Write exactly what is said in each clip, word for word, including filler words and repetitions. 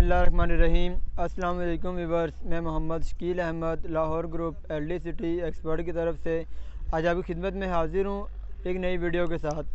बिस्मिल्लाहिर्रहमानिर्रहीम। अस्सलाम वालेकुम व्यूअर्स, मैं Mohammad Shakeel Ahmed Lahore group LD city expert की तरफ से आज आपकी खिदमत में हाजिर हूँ एक नई वीडियो के साथ।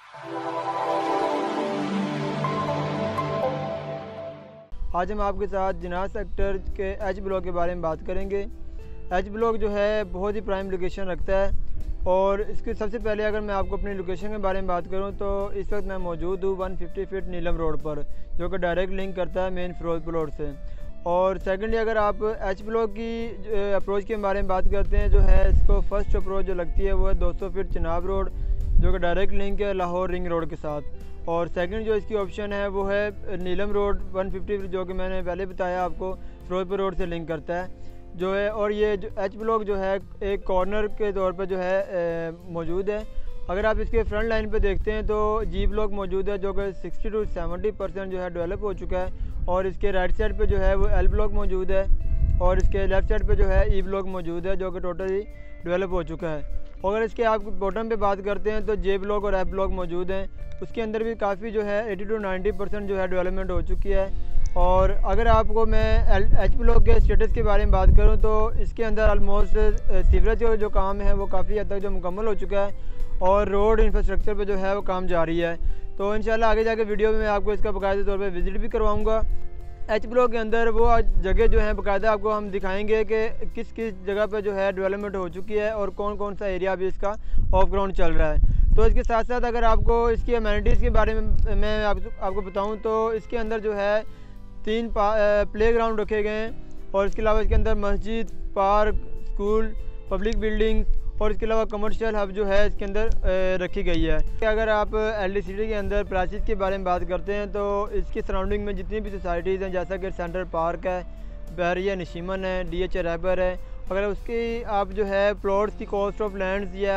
आज हम आपके साथ जिनाह सेक्टर के एच ब्लॉक के बारे में बात करेंगे। एच ब्लॉक जो है बहुत ही प्राइम लोकेशन रखता है और इसके सबसे पहले अगर मैं आपको अपनी लोकेशन के बारे में बात करूं तो इस वक्त मैं मौजूद हूं एक सौ पचास फीट नीलम रोड पर, जो कि डायरेक्ट लिंक करता है मेन फिरोजपुर रोड से। और सेकेंडली अगर आप एच ब्लॉक की अप्रोच के बारे में बात करते हैं, जो है इसको फर्स्ट अप्रोच जो लगती है वो है दो सौ फीट चिनाब रोड, जो कि डायरेक्ट लिंक है लाहौर रिंग रोड के साथ। और सेकंड जो इसकी ऑप्शन है वो है नीलम रोड एक सौ पचास फीट, जो कि मैंने पहले बताया आपको फिरोजपुर रोड से लिंक करता है जो है। और ये जो एच ब्लॉक जो है एक कॉर्नर के तौर पर जो है मौजूद है। अगर आप इसके फ्रंट लाइन पे देखते हैं तो जी ब्लॉक मौजूद है, जो कि साठ टू सत्तर परसेंट जो है डेवलप हो चुका है। और इसके राइट साइड पे जो है वो एल ब्लॉक मौजूद है और इसके लेफ़्ट साइड पे जो है ई ब्लॉक मौजूद है, जो कि टोटली डेवलप हो चुका है। और अगर इसके आप बॉटम पे बात करते हैं तो जे ब्लॉक और एफ ब्लॉक मौजूद हैं, उसके अंदर भी काफ़ी जो है अस्सी टू नब्बे परसेंट जो है डेवलपमेंट हो चुकी है। और अगर आपको मैं एच ब्लॉक के स्टेटस के बारे में बात करूं तो इसके अंदर ऑलमोस्ट सीवरेज का जो काम है वो काफ़ी हद तक जो मुकम्मल हो चुका है और रोड इंफ्रास्ट्रक्चर पे जो है वो काम जारी है। तो इंशाल्लाह आगे जाके वीडियो में मैं आपको इसका बाकायदा तौर पे विज़िट भी करवाऊंगा। एच ब्लॉक के अंदर वो जगह जो है बाकायदा आपको हम दिखाएंगे कि किस किस जगह पर जो है डेवलपमेंट हो चुकी है और कौन कौन सा एरिया भी इसका ऑफ ग्राउंड चल रहा है। तो इसके साथ साथ अगर आपको इसकी अमेनिटीज़ के बारे में मैं आप, आपको बताऊँ तो इसके अंदर जो है तीन प्ले ग्राउंड रखे गए हैं और इसके अलावा इसके अंदर मस्जिद, पार्क, स्कूल, पब्लिक बिल्डिंग्स और इसके अलावा कमर्शियल हब जो है इसके अंदर रखी गई है। अगर आप एलडी सिटी के अंदर प्राइसेस के बारे में बात करते हैं तो इसकी सराउंडिंग में जितनी भी सोसाइटीज़ हैं, जैसा कि सेंट्रल पार्क है, बहरिया नशीमन है, डी एच रैबर है, अगर उसकी आप जो है प्लॉट्स की कॉस्ट ऑफ लैंड्स या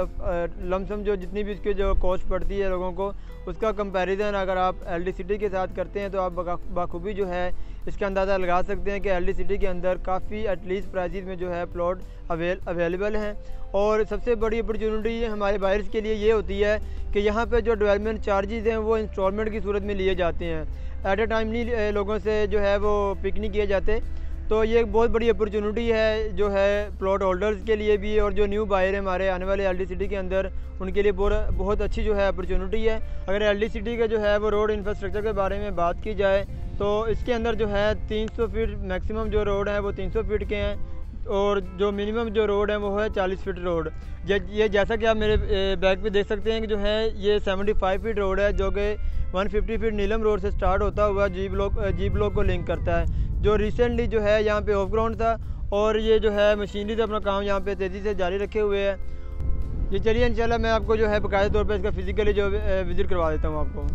लमसम जो जितनी भी उसकी जो कॉस्ट पड़ती है लोगों को, उसका कंपैरिजन अगर आप एलडी सिटी के साथ करते हैं तो आप बाखूबी जो है इसका अंदाज़ा लगा सकते हैं कि एलडी सिटी के अंदर काफ़ी एटलीस्ट प्राइसेस में जो है प्लॉट अवेल अवेलेबल हैं। और सबसे बड़ी अपॉर्चुनिटी हमारे बायर्स के लिए ये होती है कि यहाँ पे जो डेवलपमेंट चार्जेस हैं वो इंस्टॉलमेंट की सूरत में लिए जाते हैं, एट ए टाइम नहीं लोगों से जो है वो पिक नहीं किए जाते। तो ये एक बहुत बड़ी अपॉर्चुनिटी है जो है प्लॉट होल्डर्स के लिए भी, और जो न्यू बायर है हमारे आने वाले एलडी सिटी के अंदर उनके लिए बहुत बहुत अच्छी जो है अपॉर्चुनिटी है। अगर एलडी सिटी के जो है वो रोड इंफ्रास्ट्रक्चर के बारे में बात की जाए तो इसके अंदर जो है तीन सौ फीट मैक्सिमम जो रोड है वो तीन सौ फीट के हैं और जो मिनिमम जो रोड है वो है चालीस फीट रोड। ये जैसा कि आप मेरे बैक पे देख सकते हैं कि जो है ये पचहत्तर फीट रोड है, जो कि एक सौ पचास फीट नीलम रोड से स्टार्ट होता हुआ जी ब्लॉक जी ब्लॉक को लिंक करता है, जो रिसेंटली जो है यहाँ पे ऑफ ग्राउंड था और ये जो है मशीनरी से अपना काम यहाँ पे तेज़ी से जारी रखे हुए है। ये चलिए इंशाल्लाह मैं आपको जो है बाकायदा तौर पे इसका फिज़िकली जो विज़िट करवा देता हूँ आपको।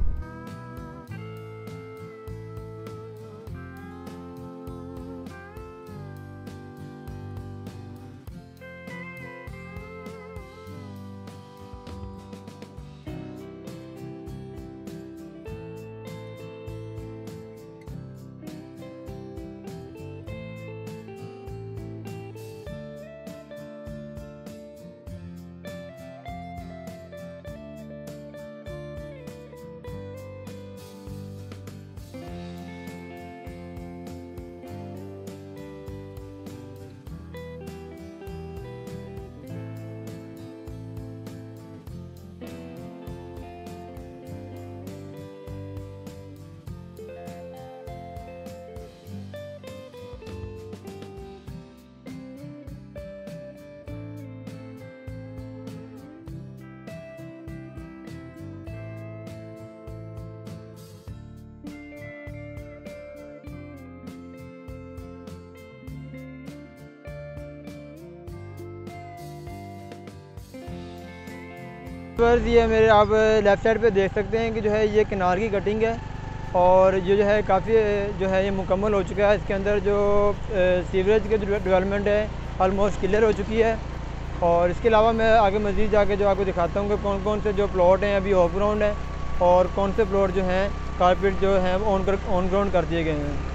बस ये मेरे आप लेफ़्ट साइड पे देख सकते हैं कि जो है ये किनार की कटिंग है और ये जो है काफ़ी जो है ये मुकम्मल हो चुका है। इसके अंदर जो सीवरेज के डेवलपमेंट है ऑलमोस्ट क्लियर हो चुकी है। और इसके अलावा मैं आगे मज़ीद जाके जो आपको दिखाता हूँ कि कौन कौन से जो प्लॉट हैं अभी ऑफ ग्राउंड हैं और कौन से प्लॉट जो हैं कारपेट जो हैं ऑन कर ऑन ग्राउंड कर दिए गए हैं।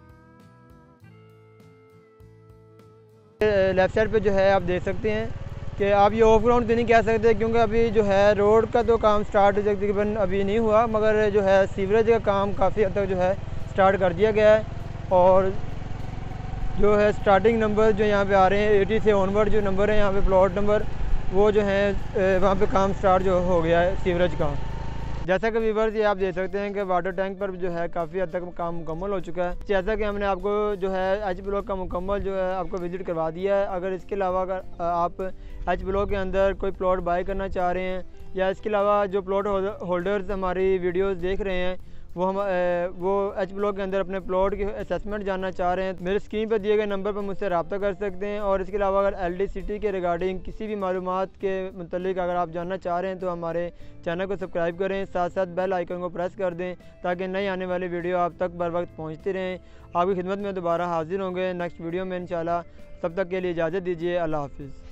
लेफ़्ट साइड पे जो है आप देख सकते हैं कि आप ये ऑफ ग्राउंड तो नहीं कह सकते, क्योंकि अभी जो है रोड का तो काम स्टार्ट तकरीबन अभी नहीं हुआ, मगर जो है सीवरेज का काम काफ़ी हद तक जो है स्टार्ट कर दिया गया है। और जो है स्टार्टिंग नंबर जो यहाँ पे आ रहे हैं एटी से ऑनवर्ड जो नंबर है यहाँ पे प्लॉट नंबर, वो जो है वहाँ पे काम स्टार्ट जो हो गया है सीवरेज का। जैसा कि व्यूअर्स ये आप देख सकते हैं कि वाटर टैंक पर जो है काफ़ी हद तक काम मुकम्मल हो चुका है। जैसा कि हमने आपको जो है एच ब्लॉक का मुकम्मल जो है आपको विज़िट करवा दिया है। अगर इसके अलावा अगर आप एच ब्लॉक के अंदर कोई प्लॉट बाय करना चाह रहे हैं, या इसके अलावा जो प्लॉट होल्डर्स हमारी वीडियोस देख रहे हैं वो हम वो एच ब्लॉक के अंदर अपने प्लॉट की असेसमेंट जानना चाह रहे हैं, मेरे स्क्रीन पर दिए गए नंबर पर मुझसे रब्ता कर सकते हैं। और इसके अलावा अगर एल डी सिटी के रिगार्डिंग किसी भी मालूमात के मुतल्लिक अगर आप जानना चाह रहे हैं तो हमारे चैनल को सब्सक्राइब करें, साथ साथ बेल आइकन को प्रेस कर दें ताकि नई आने वाली वीडियो आप तक बर वक्त पहुँचती रहें। आपकी खिदमत में दोबारा हाजिर होंगे नेक्स्ट वीडियो में इंशाल्लाह। तब तक के लिए इजाज़त दीजिए। अल्लाह हाफिज़।